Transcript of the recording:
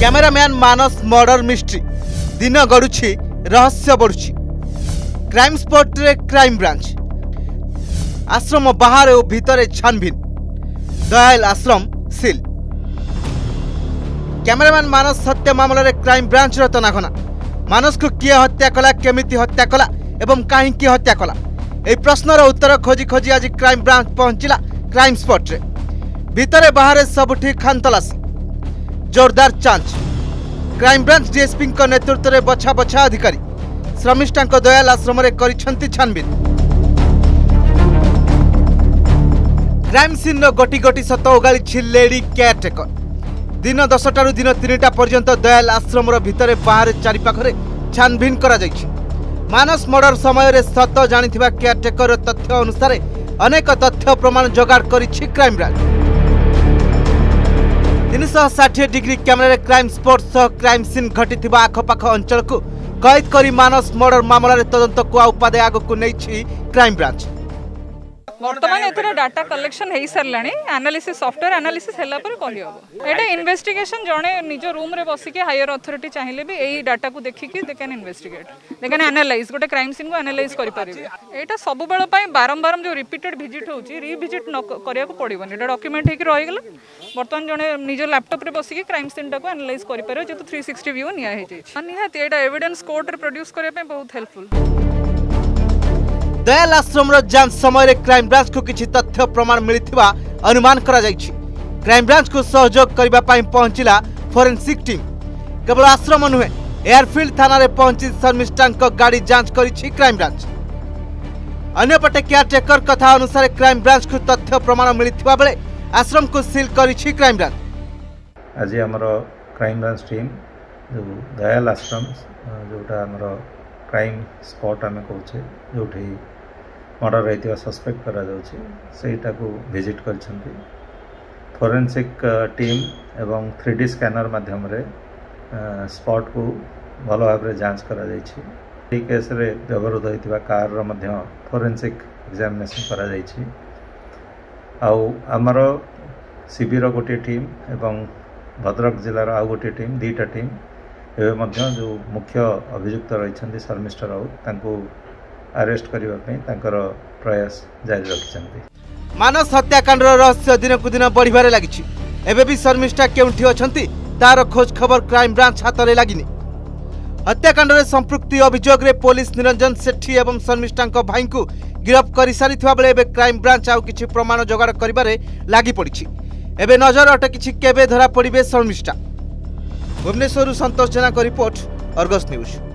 Cameraman मानस murder mystery दिन गड़ुछि रहस्य बढ़ुछि। क्राइम स्पॉट रे क्राइम ब्रांच आश्रम बाहर और भितर छानभिन दयाल आश्रम सील। कैमरामैन मानस हत्या मामला रे क्राइम ब्रांच रो तनाघना। मानस को किए हत्या कला, केमिति हत्या कला एवं कहीं हत्या कला, ए प्रश्नर उत्तर खोजी खोजी आज क्राइम ब्रांच पहुंचला क्राइम स्पॉट रे। भितर बाहर सबुठी खानतलासी, जोरदार जांच। क्राइम ब्रांच डीएसपी नेतृत्व में बछा बछा अधिकारी श्रमिष्ठा दयाल आश्रम रे करिसेंती छानबिन। क्राइम सीन गोटी गोटी सत ओगाड़ी लेडी केयरटेकर। दिन 10 दिन 3टा पर्यंत दयाल आश्रम भितर बाहर चारिपाखरे छानबिन करा जायछि। मानस मर्डर समय रे सत जानिथिबा केयरटेकर तथ्य अनुसार अनेक तथ्य प्रमाण जोगाड़ करिछि crime branch. 360 degree camera crime spot सह क्राइम सीन घटी आखपाख अंचल को कैद करी मानस मर्डर मामला तदंत को उपादे आगक नहीं क्राइम ब्रांच। वर्तमान एथरे डाटा कलेक्शन हो सारे एनालिसिस सॉफ्टवेयर एनालिसिस है ये इन्वेस्टिगेशन जड़े निज रूम रे बसिक हायर अथॉरिटी चाहिए भी यही डाटा को देखिकी they can investigate, they can analyse गोटे क्राइम सीन को एनालाइज करेंगे। यहाँ सब बेल बारंबार जो रिपीटेड विजिट होची रिविजिट करिया को पड़ोनी, ये डॉक्यूमेंट होकर रहीगला। बर्तमान जड़े निज लैपटॉप रे बसिक क्राइम सीन टाक एनालाइज करेंगे जेहेतु 360 व्यू निहाती यहाँ एविडेंस कोर्ट रे प्रोड्यूस करने बहुत हेल्पफुल। दयाल आश्रम जांच समय क्राइम ब्रांच को किसी तथ्य प्रमाण मिलता अनुमान करा जायछि। क्राइम ब्रांच को सहयोग करने पहुंचला फोरेंसिक टीम। केवल आश्रम नुहे एयरफील्ड थाना रे पहुंची शर्मिष्ठा गाड़ी जांच करिछि क्राइम ब्रांच। अन्यपटे केयरटेकर कथा अनुसार क्राइम ब्रांच को तथ्य प्रमाण मिलता बेले आश्रम को सील करिछि क्राइम ब्रांच। आज आमर क्राइम ब्रांच टीम जो दयाल आश्रम जोटा आमर क्राइम स्पॉट आम कहे जो मर्डर होता सस्पेक्ट करा को विजिट कर फोरेंसिक टीम एवं 3D स्कैनर माध्यम स्पॉट को भल भाव जांच करा केस रे व्यवहार होता कार फोरेंसिक एग्जामिनेशन करा आमर शिविर गोटे टीम एवं भद्रक जिलार आउ गोटे टीम 2टा टीम एवं जो मुख्य अभियुक्त रही शर्मिष्ठा राउत अरेस्ट करने प्रयास जारी रखिछन्ति। मानस हत्याकांड रहस्य दिन को दिन बढ़िबारे लागिछि। एबे भी शर्मिष्ठा केउठी अछंती तार खोज खबर क्राइम ब्रांच हाथ में लगिनी। हत्याकांड रे संपृक्ति अभियोग रे पुलिस निरंजन सेठी एवं शर्मिष्ठा भाई को गिरफ्त कर सारिथिबा बेले एबे क्राइम ब्रांच आउ किछि प्रमाण जोगाड़ करिबारे लागि पड़िछि। एबे नजर अटकिछि केबे धरा पड़िबे शर्मिष्ठा। भुवनेश्वर संतोष जेना को रिपोर्ट, अर्गस न्यूज।